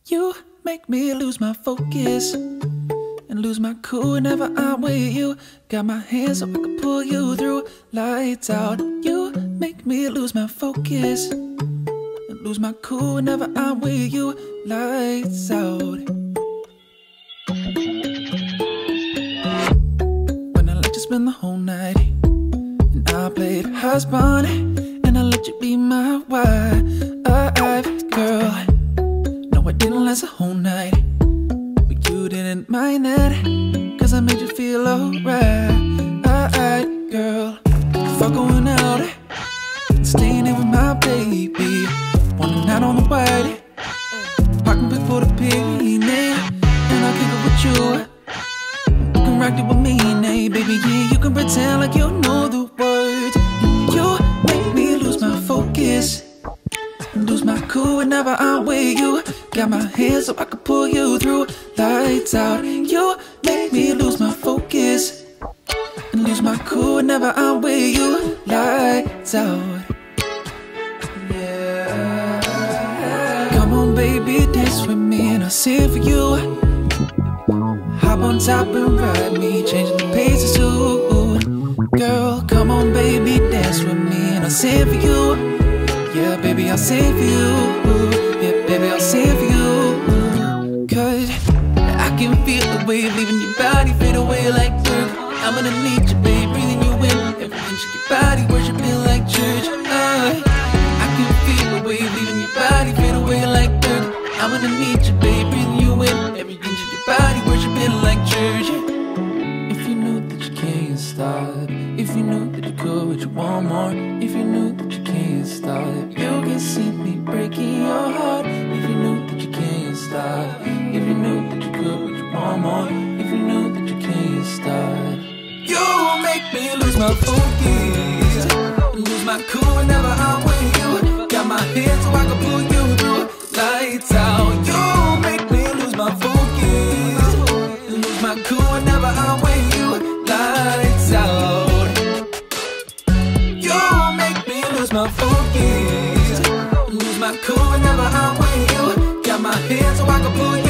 You make me lose my focus and lose my cool whenever I'm with you. Got my hands so I can pull you through. Lights out. You make me lose my focus and lose my cool whenever I'm with you. Lights out. When I let you spend the whole night and I played husband and I let you be my wife, girl. No, I didn't last a whole night, but you didn't mind that, cause I made you feel alright. Girl, fuck going out and staying in with my baby. One night on the white, parking pick for the penny, and I'll kick it with you. You can rock it with me, nay, baby, yeah. You can pretend like you know the words. You make me lose my focus, lose my cool whenever I'm with you. Got my hands so I can pull you through. Lights out. You make me lose my focus and lose my cool whenever I'm with you. Lights out. Yeah. Come on, baby, dance with me and I'll sing for you. Hop on top and ride me, changing the pace is soon. Girl, come on, baby, dance with me and I'll sing for you. Yeah, baby, I'll sing for you. Yeah, baby, I'll sing for you. Cause I can feel the wave leaving your body, fade away like dirt. I'm gonna need you, babe, breathing you in. Every inch of your body, worshiping like church. I can feel the wave leaving your body, fade away like dirt. I'm gonna need you, babe, breathing you in. Every inch of your body, worshiping like church. If you knew that you can't stop, if you knew that you could, but you want more. If you knew that you can't stop, you can see me breaking your heart. If you knew that you can't stop, if you knew that you could, but you want more. If you knew that you can't stop, you make me lose my focus, lose my cool whenever I'm with you. Got my hands so I can pull you through. Lights out. You make me lose my focus, lose my cool whenever I'm with you. Lights out. You make me lose my focus, lose my cool whenever I'm with you. Got my hands so I can pull you